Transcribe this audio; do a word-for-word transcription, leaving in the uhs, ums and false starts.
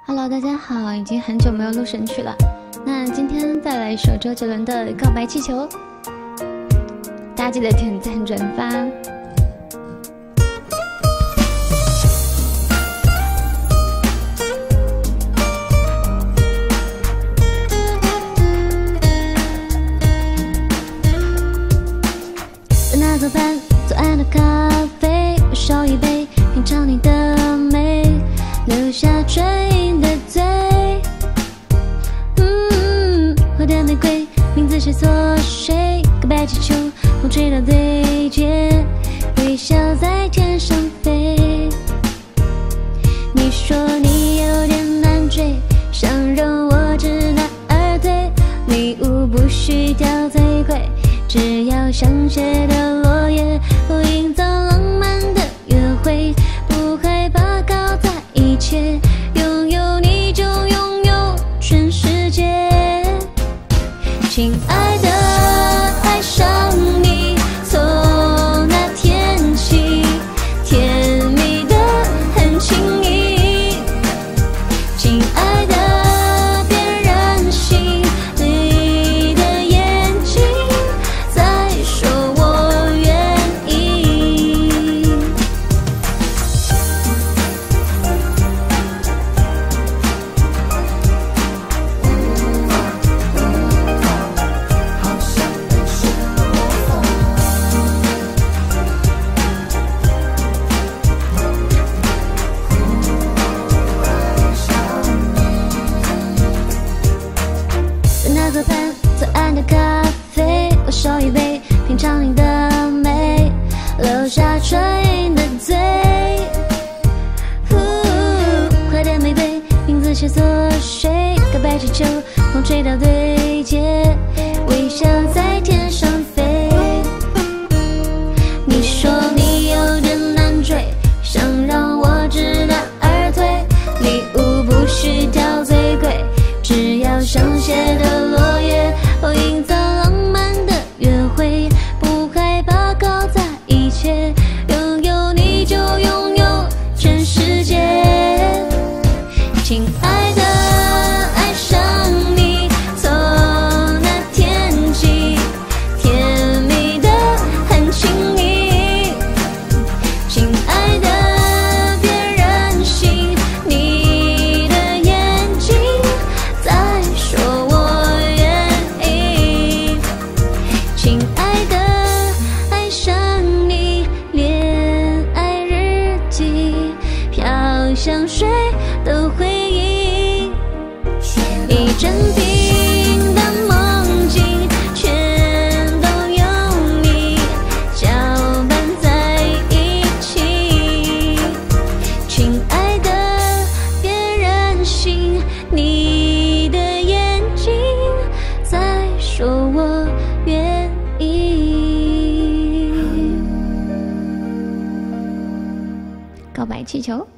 Hello， 大家好，已经很久没有录神曲了。那今天再来一首周杰伦的《告白气球》，大家记得点赞转发。那早饭，左岸的咖啡，我烧一杯，品尝你的美，留下唇印的嘴。嗯，花店玫瑰，名字写错谁？告白气球，风吹到对街，微笑在天上飞。你说你有点难追，想让我知难而退，礼物不需挑最贵，只要香榭的落叶，不营造浪漫的约会，不害怕搞砸一切，拥有你就拥有全世界。亲爱的，爱上你，从那天起，甜蜜的很轻易。亲爱的，别任性，你的眼睛在说我愿意。那早饭，左岸的咖啡，我烧一杯，品尝你的美，留下唇印的嘴。花店玫瑰，名字写错谁？告白气球，风吹到对街，微笑在天上飞。你说你有点难追，想让我知难而退，礼物不需挑最贵，只要香榭的落叶，哦，营造浪漫的约会，不害怕搞砸一切，拥有你就拥有全世界。亲爱的，爱上你，从那天起，甜蜜的很轻易。亲爱的，别任性，你的眼睛在说我愿意。亲爱的，爱上你，恋爱日记，飘香水的回忆，一整瓶的梦境，全都有你搅拌在一起。亲爱的，别任性，你的眼睛在说我愿意。告白气球。